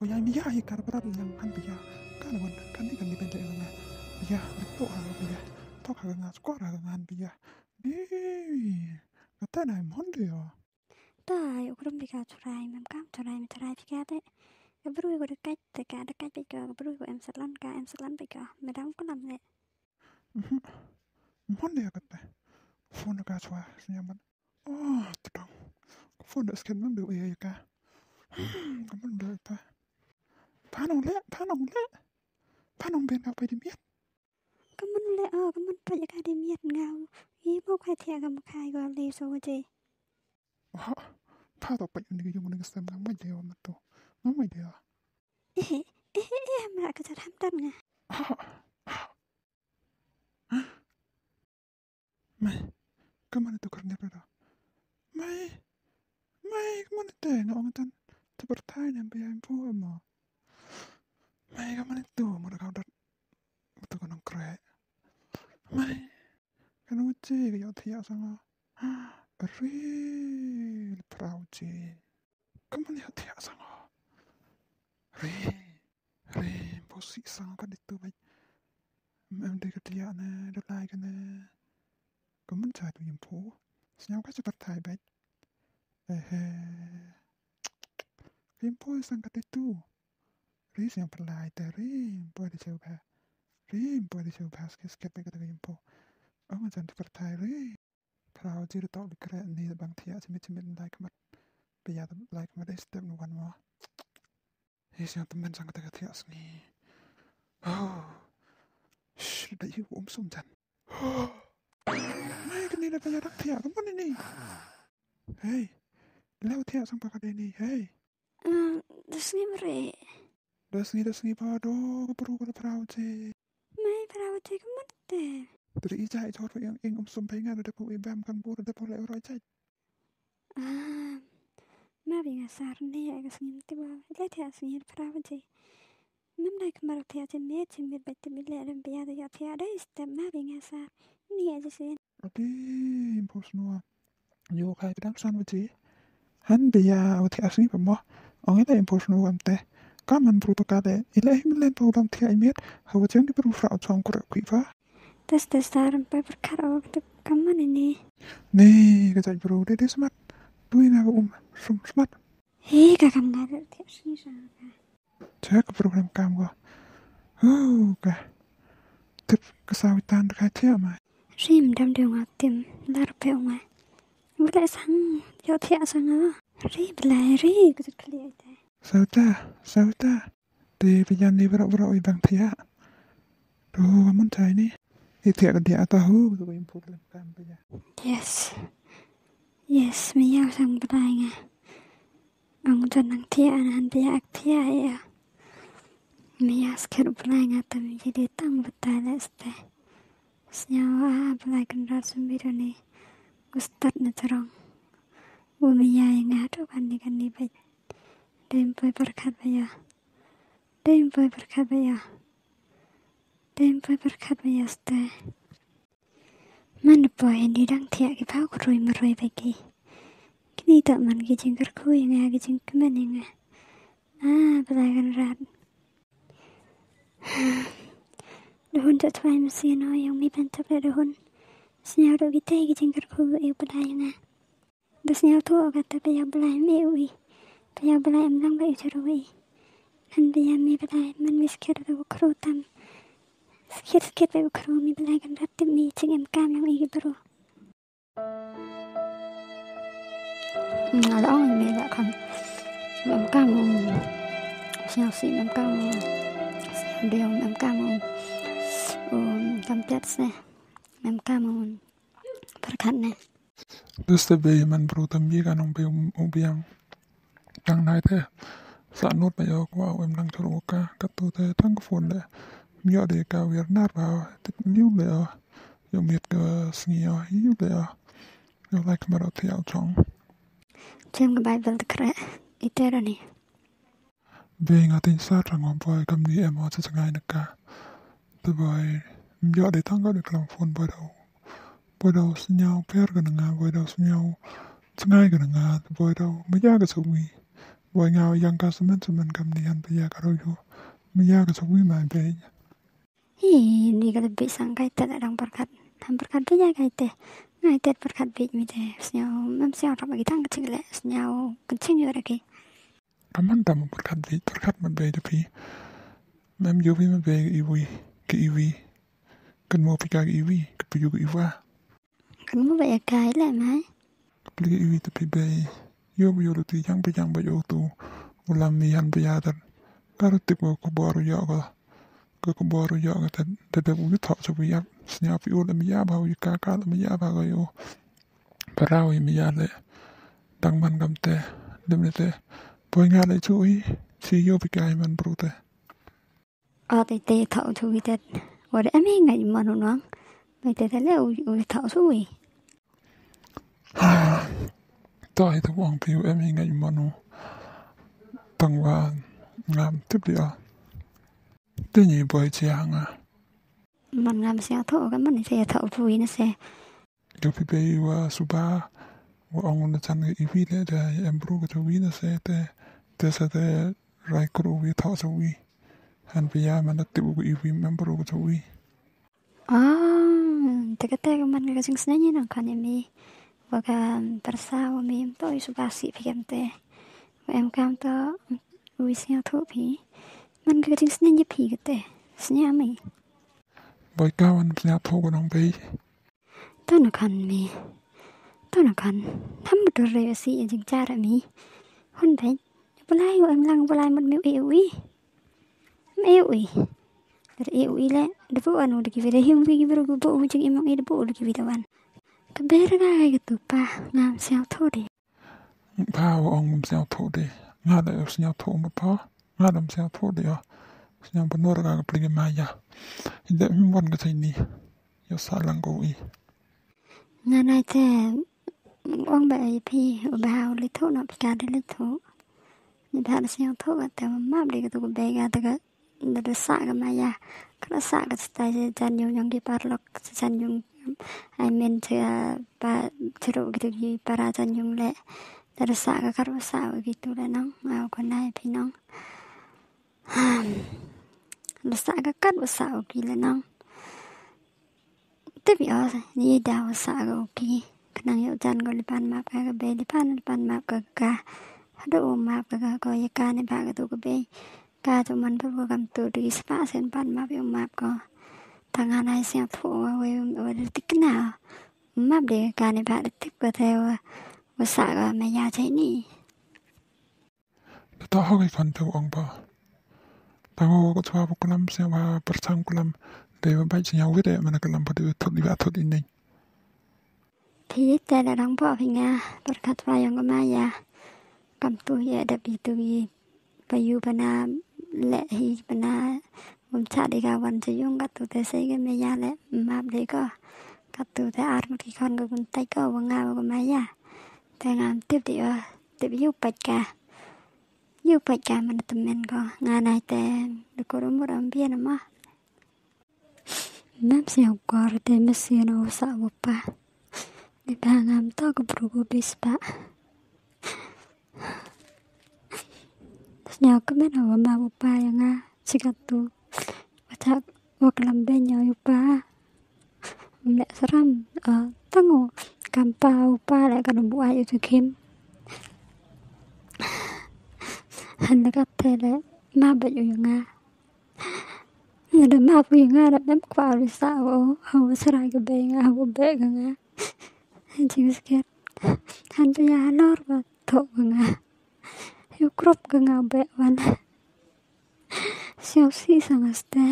Oya miya ay karapatan yang kan biya kan wan kan ni kan ni bente nga biya beto ha biya tok ha nga skor ha nga biya bi kata na monde yo Trời, ukram bika churai, mam kam churai bika đấy. Cái bữa của được cách bika, cái bữa của em sát lăn bika, mày đóng có làm đấy. monde ya kata phone ka chwa sinyaman oh tong phone da sken mam do ya ka kaman do ta panong ben ka pa di miet Cái mình phải cái đi miết ngào, ý bố khai thiệt cầm khai gọi lì số gì. ha pa to pa ni yung ni sem ngam mai de ma to ngam mai de Em lại cái thật ham tân ngà. Mai, kaman itu kerja berada. Mai, kaman itu na orang tu bertanya biar info ama. Mai, kaman itu mula kau dah itu kan orang kere. Mai, kan uji kaya tiada sangat. Real proud je. Kaman ya tiada sangat. Real posisi sangat kan itu baik. Memang dia kerja na, dah lagi kan na. Kaman cari tu info. Senyap kan cepat thai baik. Info sangat itu. Real yang perlai teri, boleh coba. Real boleh coba sikit baik kata info. Orang jangan cepat thai real. Proud je tak berkerak ni bang tiada cemit like mat. Biar like mat step nuan mo. Yang teman sangat tiada sengi. Oh, dah you sumjan. Mai kan ni dah bayar dak tiada kapan ini? Hey, lewat tiada sampai kali ini. Hey. Terus ni beri. Dah sengi pado perlu kau proud je. Mai perahu cik kemat deh. Dari ijai jauh yang sampai ingat ada pun ibam kan buru ada pun lewat ijai. Ma binga sar ni ya kesini tiba. Lihat ya sini perahu cik. Mam naik kemarin tiada ni cemil baca bila ada biar ya tiada istep ma binga sar. Ni aja sih. Adi impos nuan. Yo kai pedang san waji. Han biya awti asni pemo. Orang itu impos nuan teh. Kaman berupa kade. Ilai milen paulang tia imiet. Hawa jeng di berupa atong kurek kuiva. Tes sampai berkara waktu kaman ini. Nih kejai bro dia smart. Dui naga smart. Hei kakak nggak ada tiap sini sama. Cek program kamu. Kah. Tip kesawitan dekat tia mai. Rim đâm đường ngọc tìm lar bèo mà bữa lại sang cho thiệt sang á ri lại ri cái chút kia đấy Sao ta. Di pijan ni berok ibang tia. Duh, kamu cai ni. Tia kan dia tahu tu info dalam kamu ya. Yes mình giao sang bên này nghe ông cho năng thiệt anh biak thiệt ya mình giao sekali bên này nghe tapi jadi tang betul lah senyawa belai kenal sembilan ni ustad na terang bumi yang ngadu kan ni baik dempoi berkat bayar ste mana boy ni dang tiak ki pau kurui merui bagi kini tak man ki jengker kui nga ki jengker mana nga belai kenal Dohon tak tuai mesin yang mi bantap le dohon. Senyal do kita ki jengker ku eu belai nga. Da senyal tu kata paya belai me ui. Paya belai amlang ba ujarui. Han paya mi belai man miskir do kru tam. Sikit ba kru mi belai kan ratim mi cing em kam yang igi bro. Ada orang mi dak kan. Em kam senyal si em kam. Dia em kam template sih, memang berkatnya. Terus tapi man bro tambi kan orang biang tang nai teh saat not bayar kau lang ceroka katu teh tang phone deh mio deh kau biar nar bawa new deh yo miet ke sengia hiu deh yo like marau tiao chong. Cem ke Bible dekret itu nih. Being atin sa trang boy kam ni emo secengai neka. Tu boy mio deh tang kau deh kelam phone boy đâu senyau per ke dengar boy đâu senyau cengai ke dengar boy đâu meja ke sumi Boy ngao yang ka semen kam ni han paya ka ro yo. Maya ka sawi mai be. Ni ka lebih sangkai te orang perkat. Han perkat be ya kai te. Ngai te perkat be mi te. Snyau mam siao tak bagi tang kecil le. Snyau kencing yo lagi. Kaman tam perkat man be de pi. Mem yo vi man be ke iwi. Kan mo pika ke iwi, ke pi yo ke iwa. Kan mo ba ya kai le mai. Ke iwi te pi be. Yo lu ti yang ba yo tu. Ulam mi han paya tar. Karo tip ko boru yo ko. Ko boru yo ko te u thọ so wi ap. Snyau pi u le mi ya ba wi ka le mi ya ba ko yo. Parau mi ya le. Tang man kam te. Lim le te. Boy nga le chui. Si yo pi kai man bru te. Te thọ chui te. Wa de ame ngai ma no nang. Mai te le u thọ chui. Tai te wang pi u ame ngai ma no. Tang wa ngam tip dia. Te ni boy chia nga. Man ngam siao thọ ka man se thọ chui na se. Yo pi be wa suba. Wa ong na chan ke iwi le de em bru ko chui na se te sa te rai ko wi thọ chui. Han pi ya man te u iwi mem bru ko chui. Te ka man ka sing snanya nang kan mi. Wa ka persa wa mi to suba si pi kam te. Wa em kam to wi siao thọ pi. Man ka sing snanya pi ka te. Snya mi. Boy ka wan snya tho ko nong be. To na kan mi. To na kan. Tham do re si jing cha ra mi. Hon dai. Balai wa em lang balai man mi ui. Me ui. Dari ui le. De bu anu de ki video him wi bro bu jing imang de bu de ki video wan. Ka ber ga ga tu pa ngam siao tho de. Pa wa ong snya tho de. Nga le snya tho ma pa. Nga dam snya tho de ya. Snya ba no ra ga pli ma ya. Inde mi wan ga tai ni. Yo sa lang go i. Nga nai te ong ba pi ba li tho na pi ka de li tho. Ni ba siao tho ga te ma de ga tu be ga te ga de sa ga ma ya. Ka sa ga sta je jan yung ki par lok jan yung I mean to ro gi para jan yung le. De sa ga kar sa gi tu le nang ma ko nai pi nang. De sa ga kar sa gi le nang. Te bi ni da sa ga ki. Kanang yo jan go li pan map ka be li pan map ka. Do map ka ko ya ka ni ba ga tu ko be. Ka cho man bu kam tu di spa sen pan map yo map ko. Tangan ai sia tho we tik na. Map de ka ni ba tik ko theo wa sa ga ma ya chai ni. Ta ho ga kan tu ong ba. Ta ho ko chwa bu kulam se wa persang kulam. De ba bai sia wi de man kulam pa de thot di ba thot in nei. Thì te là đóng bỏ hình berkat wayang ko maya. Kam tu ya da bi tu payu bana le hi bana cha de ga wan che yung ka tu te se ge me ya le map de ko ka tu te ar ki kon ko kun tai ko wa nga ko maya te ngam tiếp yu pat ka man tu men ko nga nai te de ko rum ram bia na ma map se ko te me se no sa wo pa di ba ngam to ko bru ko bis pa. Nhà có biết nào mà upa yang chỉ cần tu baca wakalam benya upa mẹ seram tango kampa upa lại kan buat itu kim han dekat tele ma baju yang ada ma pu yang ada dem kwa risa o hawa serai ke benga hawa bega nga anjing sekian han tu ya lor ba thok nga yu crop ka nga be wan siao si sangaste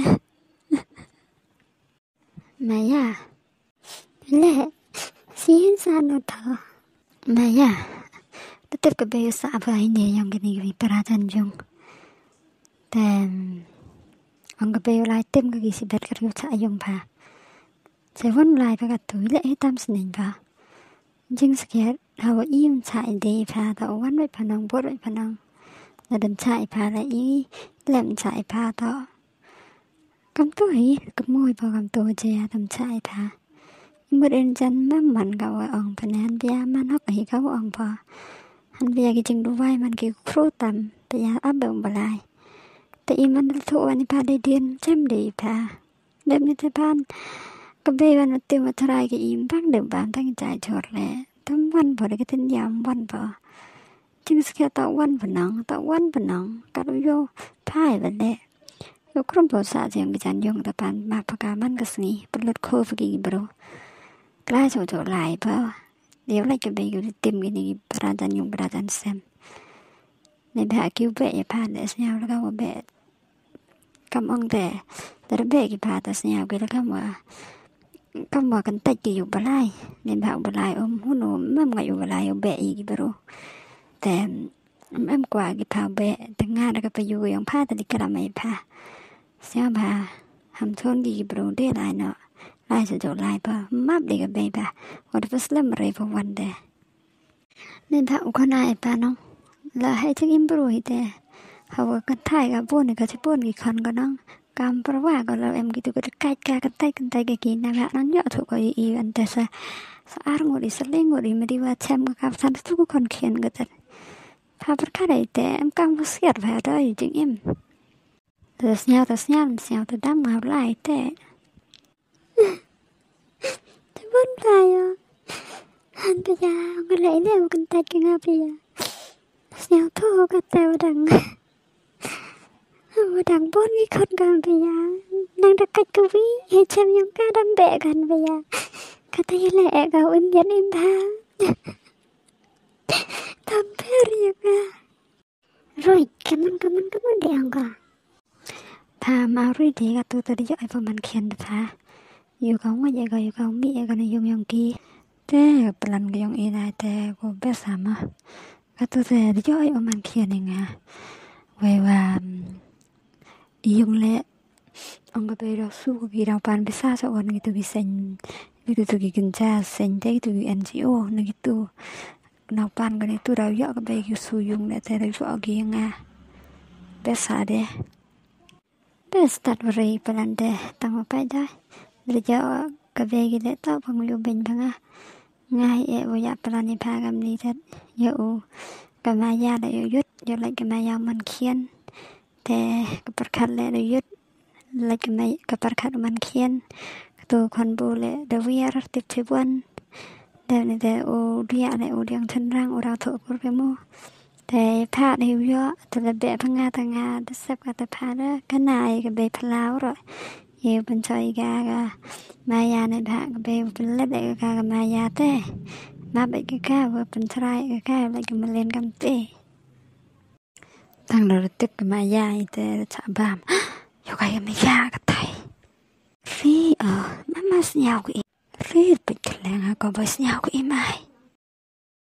maya le sin san no tha maya tetep ka be sa ba ini yang gini gini perhatian jung dan ang ka be lai tem ka gi si bet ka yu cha yung pa se won lai pa ka tu le tam snin pa jing skia hawa im chai de pa da wan wai panang bor wai panang na dan chai pa la i lem chai pa to kam tu hi ka moi pa kam tu je tam chai pa im den jan ma man ka wa ong panan bia man hok hi ka ong pa anh bây giờ cái chừng đủ vai mình cái khô tầm bây giờ áp bụng bà lại tại mình thua anh pa đây điên chém đi pa đêm như thế pan cái bây giờ nó tiêu mà thay cái im bác được bạn tăng chạy chọt lẹ tấm văn vào cái tin giảm văn vào chính là tạo văn vào nòng cả đôi vô phai vào lẹ lúc không bỏ xa riêng cái chán dùng tập bàn mà phải cả mình cái gì bắt lột khô với cái bro cái chỗ lại vào nếu lại cái bây giờ tìm cái này beradan xem nên bà kêu bệ bà để nhau là các bệ cầm ông để bệ cái bà ta nhau cái là các mà cần tay cái bà lại nên bà lại hôn mâm ngày bà lại bệ cái broแต่emกว่าcái bà bệแต่งานก็ไปอยู่อย่างbàแต่cái làm mấy bà xem bà hầm thôn cái bro để lại nó lại chỗ lại bà map để cái bệ bà hoặc là slim rồi vào vấn đề nên bà cũng còn ai bà nó là hay thích im bồi thế họ cần thay cả buồn cái buồn cái con cái nó cam bờ va cái là em gitu cái tay cái kia nào nó nhọ thuộc cái ý anh ta sa ar ngồi sering ngồi mà đi vào xem cái cam san itu con khiên cái thật pha berkah đấy thế em cam có siết vào đó chứ em terus nhau từ đám ngào lại thế thế buồn tay à anh bây giờ người lấy này cần tay cái ngà bây giờ nhau thua cái tèo đằng bốn cái con gần bây giờ đang đặt cách cứ ví hay xem những cái đang bẹ gần bây giờ cái tay lẹ gạo em dẫn em tha thầm phê riêng à rồi cảm ơn đèn cả tha mà rồi thì cái tôi đi chơi với mình khen tha yêu không có vậy yêu không biết cái này dùng kia thế lần cái dùng ý này thế cô biết sao mà cái tôi đi chơi với mình khen này à vậy và yung le ang kapero su kira pan bisa sa on gitu bisa gitu gigenca sen dai tu NGO na gitu na pan kan itu ra yo kape su yung le te ro agi nga bisa de best that very palande tang pa dai le jo kape gi le to bang lu ben banga ngai e wo ya palani pa gam ni tat yo kamaya la yo yut yo lại kamaya man khianแต่กับประคัดเลยเรายึดเลยกับประคัดมันเขียนตัวคนโบเลยเดี๋ยววิญญาณติดที่วันเดี๋ยวนี้แต่โอเดียอะไรโอเดียงทันร่างโอเราถูกกดไปมั่วแต่ผ้าในหัวแต่ละแบบพังงาต่างงาดัชกับแต่ผ้าแล้วก็นายกับใบพลาวrồi nhiều bên chơi gà maya nàyผ้ากับใบเป็นเล็บเด็กกับมายาเต้มาใบกับข้าวเป็นทรายกับข้าวอะไรกับมาเล่นกันเต้ตั้งเราติดกับมายาแต่ชาวบ้านอยู่กับมายากับไทยรีมันมาสยาวกับรีไปแข่งก็ไปสยาวกับอีไม่